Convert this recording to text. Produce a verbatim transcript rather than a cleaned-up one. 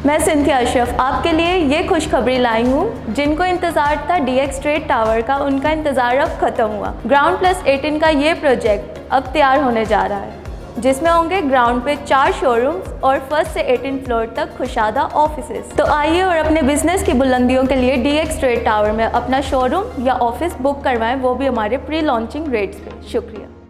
मैं सिंथिया अशरफ आपके लिए ये खुशखबरी लाई हूँ। जिनको इंतज़ार था डी एक्स ट्रेड टावर का, उनका इंतज़ार अब ख़त्म हुआ। ग्राउंड प्लस एटीन का ये प्रोजेक्ट अब तैयार होने जा रहा है, जिसमें होंगे ग्राउंड पे चार शोरूम्स और फर्स्ट से एटीन फ्लोर तक खुशादा ऑफिसेज। तो आइए और अपने बिजनेस की बुलंदियों के लिए डी एक्स ट्रेड टावर में अपना शोरूम या ऑफिस बुक करवाएं, वो भी हमारे प्री लॉन्चिंग रेट्स पे। शुक्रिया।